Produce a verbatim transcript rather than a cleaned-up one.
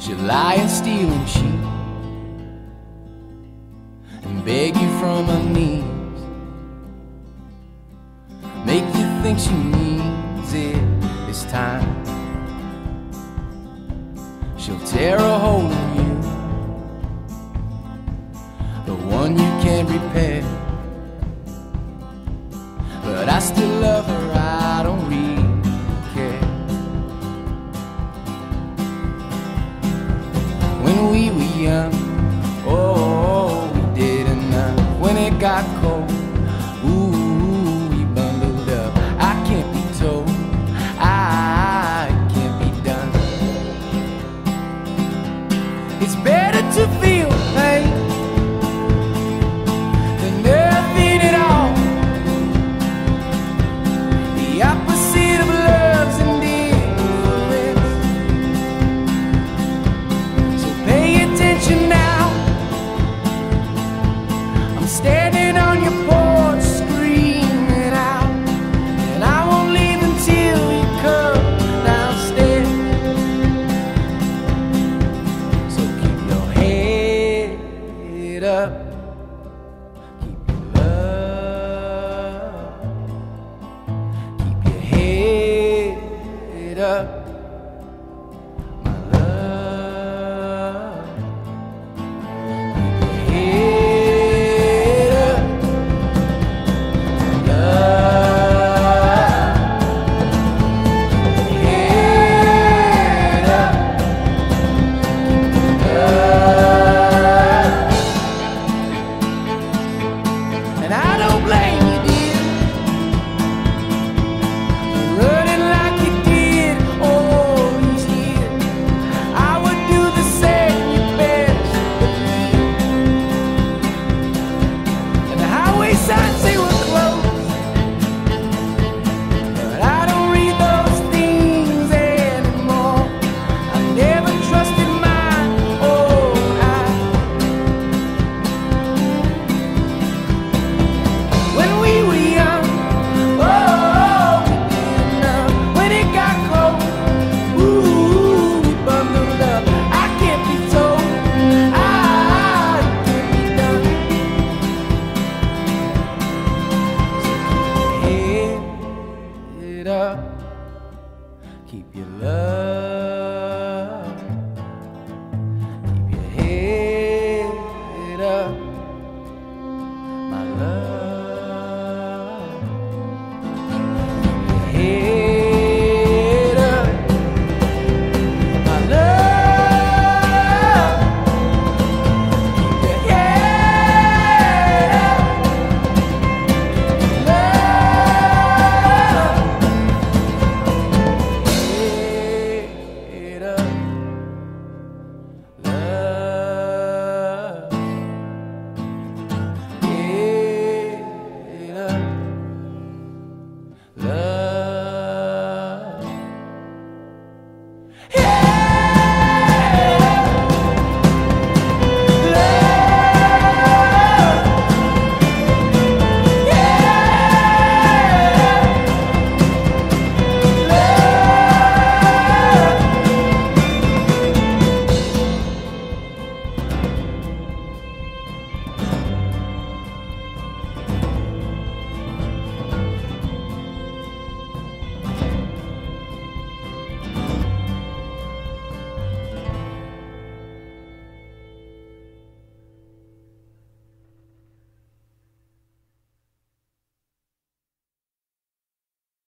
She'll lie and steal and cheat and beg you from her knees, make you think she needs it this time. She'll tear a hole in you, the one you can't repair. But I still love her, I don't really care. When we were young, oh, we did enough. When it got